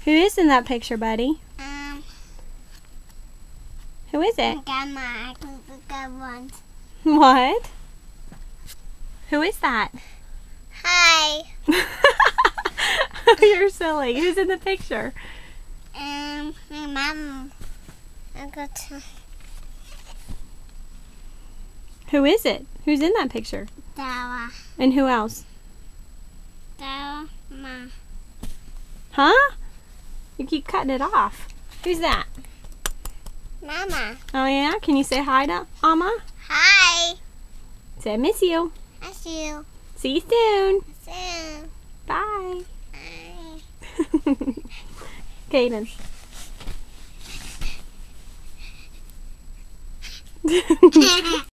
Who is in that picture, buddy? Who is it? Grandma, I can good ones. What? Who is that? Hi. You're silly. Who's in the picture? My mom. I got to. Who is it? Who's in that picture? Dara. And who else? Dara, Ma. Huh? You keep cutting it off. Who's that? Mama. Oh yeah? Can you say hi to Amma? Hi. Say I miss you. That's you. See you soon. Soon. Bye. Bye. Kaden.